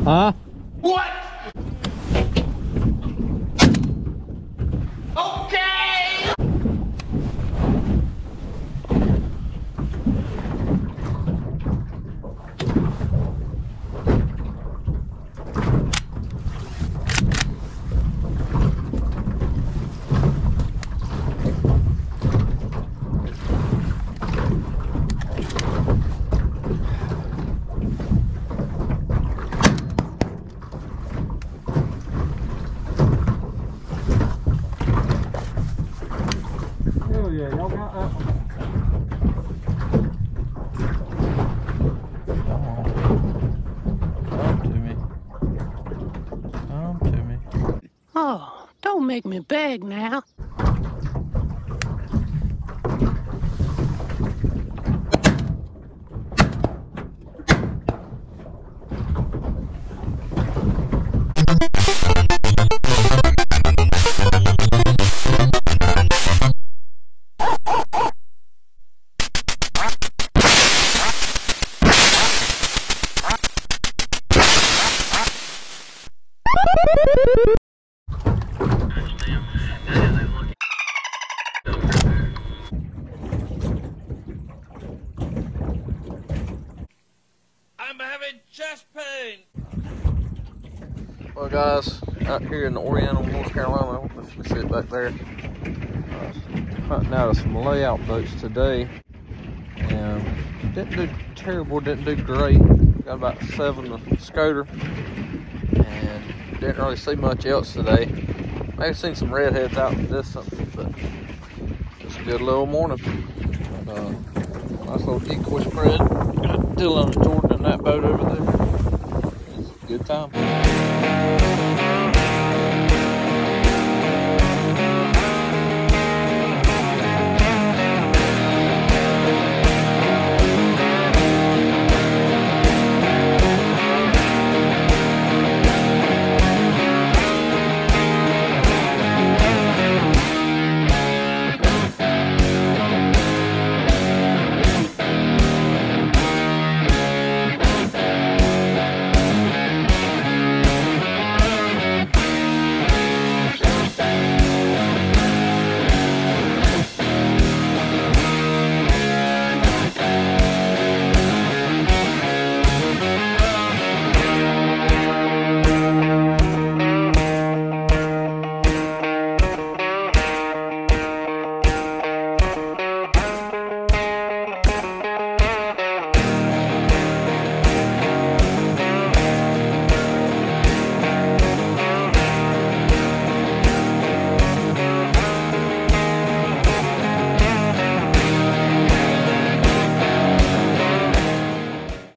Huh? What? Okay! Hell yeah, y'all got that one. Come to me. Come to me. Oh, don't make me beg now. I'm having chest pain. Well guys, out here in Oriental, North Carolina, if you see it back there, hunting out of some layout boats today, and didn't do terrible, didn't do great. Got about 7 to Scoter, and didn't really see much else today. Maybe seen some redheads out in the distance, but just a good little morning. Nice little decoy spread. Got Dylan and Jordan in that boat over there. It's a good time.